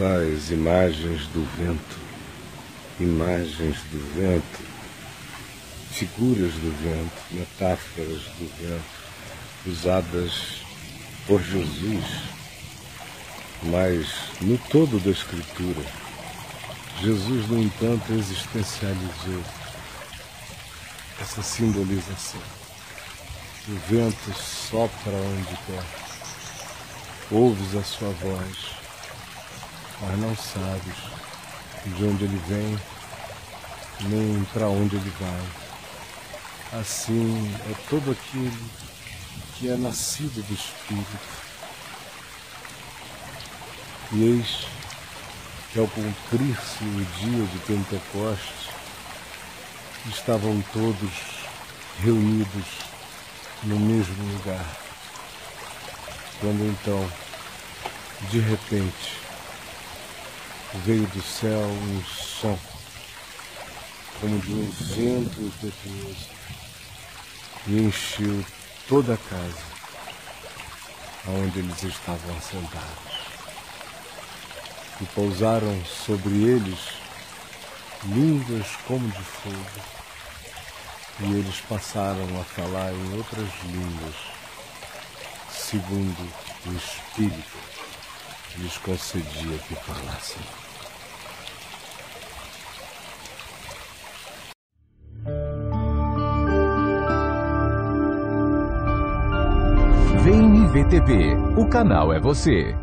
Ouça as imagens do vento, figuras do vento, metáforas do vento, usadas por Jesus, mas no todo da Escritura, Jesus, no entanto, existencializou essa simbolização. O vento sopra onde quer, ouves a sua voz, mas não sabes de onde ele vem, nem para onde ele vai. Assim é todo aquele que é nascido do Espírito. E eis que ao cumprir-se o dia de Pentecostes, estavam todos reunidos no mesmo lugar. Quando então, de repente, veio do céu um som, como de um vento impetuoso, e encheu toda a casa onde eles estavam assentados. E pousaram sobre eles línguas como de fogo, e eles passaram a falar em outras línguas, segundo o Espírito lhes concedia que falassem. Vem IVTV, o canal é você.